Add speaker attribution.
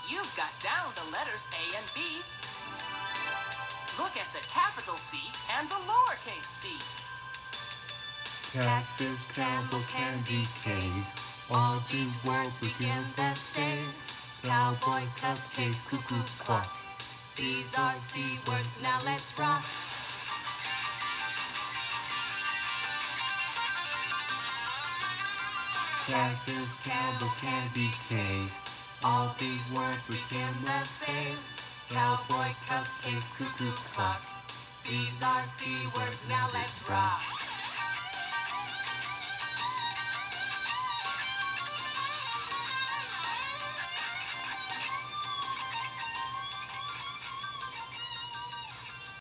Speaker 1: You've got down the letters A and B. Look at the capital C and the lowercase c.
Speaker 2: Cactus, camel, candy cane. All these words begin the same. Cowboy, cupcake, cuckoo, clock.
Speaker 1: These are C words, now let's rock.
Speaker 2: Cactus, camel, candy cane. All these words begin the same. Cowboy, cupcake, cuckoo, clock.
Speaker 1: These are C words,